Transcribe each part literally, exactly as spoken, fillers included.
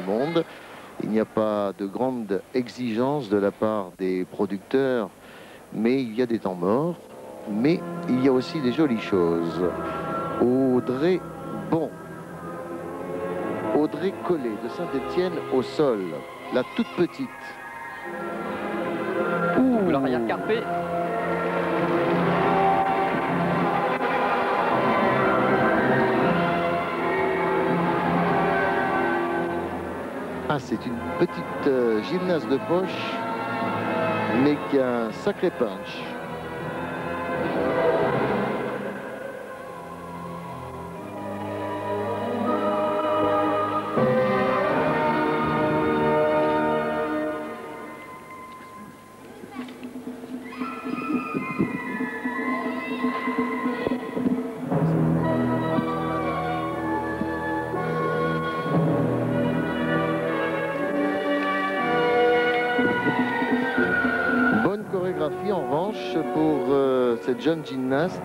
monde. Il n'y a pas de grande exigence de la part des producteurs, mais il y a des temps morts. Mais il y a aussi des jolies choses. Audrey Bon. Audrey Collet de Saint-Étienne au sol. La toute petite. Ouh, l'arrière carpé. Ah, c'est une petite euh, gymnaste de poche, mais qui a un sacré punch. Bonne chorégraphie en revanche pour euh, cette jeune gymnaste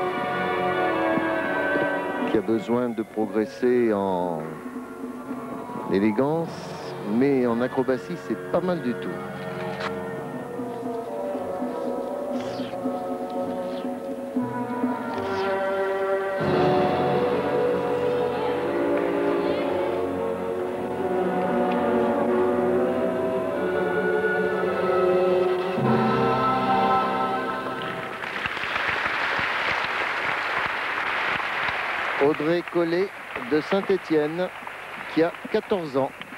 qui a besoin de progresser en élégance, mais en acrobatie c'est pas mal du tout. Audrey Collet de Saint-Étienne qui a quatorze ans.